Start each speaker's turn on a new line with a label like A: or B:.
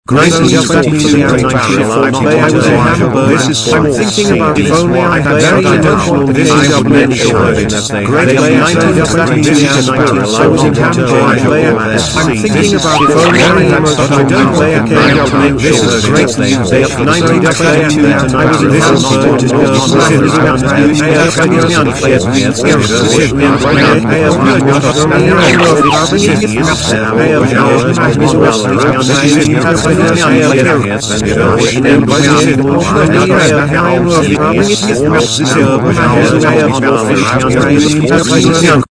A: Grace is just that easy to make sure I was a hamburger. This is I'm thinking about if only I had very emotional this is a mention. Great day 90 just that easy to make I was in hamburger. I'm thinking about if only I had I don't play a game to make this is great day 90 just that easy I was in hamburger. This is